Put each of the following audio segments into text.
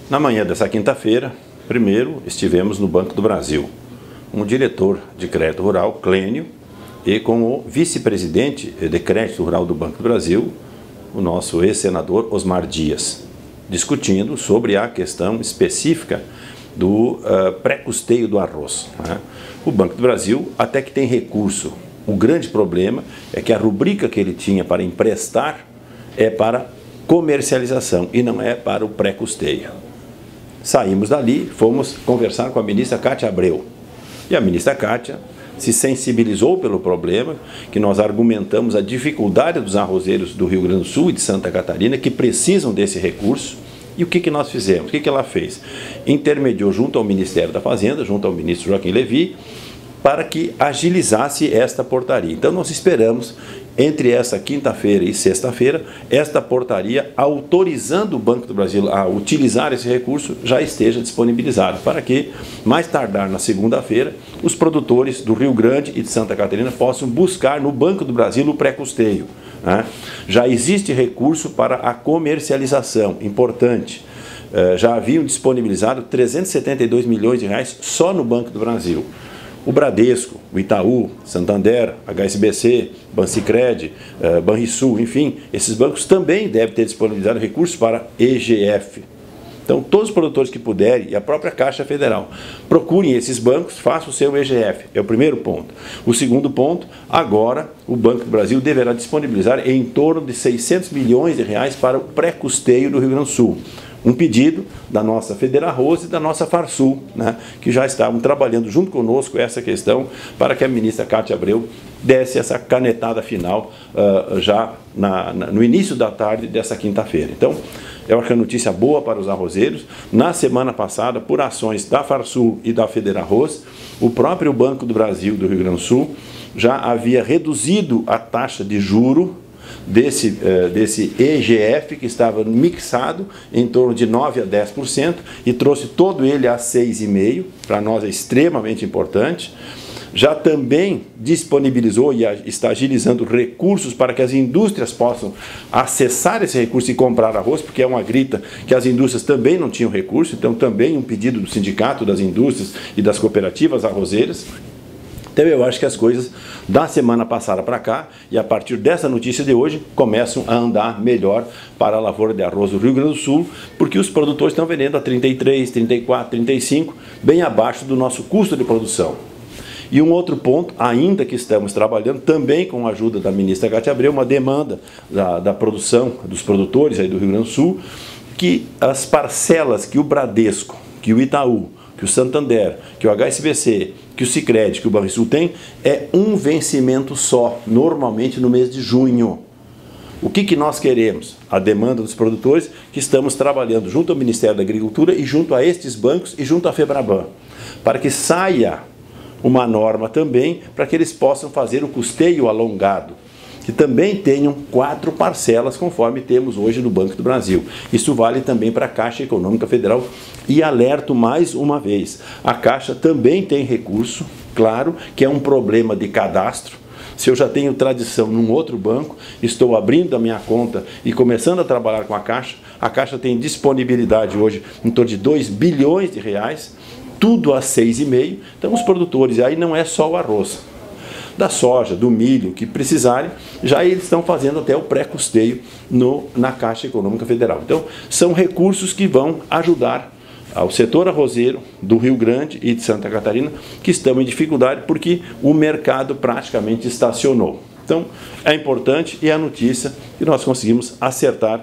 Na manhã dessa quinta-feira, primeiro estivemos no Banco do Brasil, com o diretor de crédito rural, Clênio, e com o vice-presidente de crédito rural do Banco do Brasil, o nosso ex-senador Osmar Dias, discutindo sobre a questão específica do pré-custeio do arroz, né? O Banco do Brasil até que tem recurso. O grande problema é que a rubrica que ele tinha para emprestar é para comercialização e não é para o pré-custeio. Saímos dali, fomos conversar com a ministra Cátia Abreu. E a ministra Cátia se sensibilizou pelo problema, que nós argumentamos a dificuldade dos arrozeiros do Rio Grande do Sul e de Santa Catarina que precisam desse recurso. E o que nós fizemos? O que ela fez? Intermediou junto ao Ministério da Fazenda, junto ao ministro Joaquim Levy, para que agilizasse esta portaria. Então nós esperamos, entre essa quinta-feira e sexta-feira, esta portaria autorizando o Banco do Brasil a utilizar esse recurso já esteja disponibilizado, para que, mais tardar na segunda-feira, os produtores do Rio Grande e de Santa Catarina possam buscar no Banco do Brasil o pré-custeio, né? Já existe recurso para a comercialização, importante. Já haviam disponibilizado 372 milhões de reais só no Banco do Brasil. O Bradesco, o Itaú, Santander, HSBC, Bancicred, Banrisul, enfim, esses bancos também devem ter disponibilizado recursos para EGF. Então, todos os produtores que puderem, e a própria Caixa Federal, procurem esses bancos, façam o seu EGF. É o primeiro ponto. O segundo ponto, agora o Banco do Brasil deverá disponibilizar em torno de 600 milhões de reais para o pré-custeio do Rio Grande do Sul. Um pedido da nossa Federarroz e da nossa Farsul, né, que já estavam trabalhando junto conosco essa questão para que a ministra Cátia Abreu desse essa canetada final já no início da tarde dessa quinta-feira. Então, eu acho que a notícia boa para os arrozeiros. Na semana passada, por ações da Farsul e da Federarroz, o próprio Banco do Brasil do Rio Grande do Sul já havia reduzido a taxa de juro desse EGF, que estava mixado em torno de 9% a 10%, e trouxe todo ele a 6,5%, para nós é extremamente importante. Já também disponibilizou e está agilizando recursos para que as indústrias possam acessar esse recurso e comprar arroz, porque é uma grita que as indústrias também não tinham recurso, então também um pedido do Sindicato das Indústrias e das Cooperativas Arrozeiras. Então eu acho que as coisas da semana passada para cá, e a partir dessa notícia de hoje, começam a andar melhor para a lavoura de arroz do Rio Grande do Sul, porque os produtores estão vendendo a 33, 34, 35, bem abaixo do nosso custo de produção. E um outro ponto, ainda que estamos trabalhando, também com a ajuda da ministra Cátia Abreu, uma demanda da produção, dos produtores aí do Rio Grande do Sul, que as parcelas que o Bradesco, que o Itaú, que o Santander, que o HSBC, que o Sicredi, que o Banrisul tem, é um vencimento só, normalmente no mês de junho. O que nós queremos? A demanda dos produtores, que estamos trabalhando junto ao Ministério da Agricultura e junto a estes bancos e junto à Febraban, para que saia uma norma também para que eles possam fazer o custeio alongado, que também tenham 4 parcelas, conforme temos hoje no Banco do Brasil. Isso vale também para a Caixa Econômica Federal. E alerto mais uma vez, a Caixa também tem recurso, claro, que é um problema de cadastro. Se eu já tenho tradição num outro banco, estou abrindo a minha conta e começando a trabalhar com a Caixa tem disponibilidade hoje em torno de 2 bilhões de reais, tudo a 6,5%. Então os produtores, aí não é só o arroz, da soja, do milho, que precisarem, já eles estão fazendo até o pré-custeio na Caixa Econômica Federal. Então, são recursos que vão ajudar ao setor arrozeiro do Rio Grande e de Santa Catarina, que estão em dificuldade porque o mercado praticamente estacionou. Então, é importante e é a notícia que nós conseguimos acertar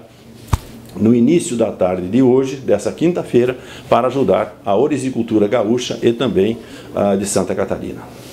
no início da tarde de hoje, dessa quinta-feira, para ajudar a orizicultura gaúcha e também a de Santa Catarina.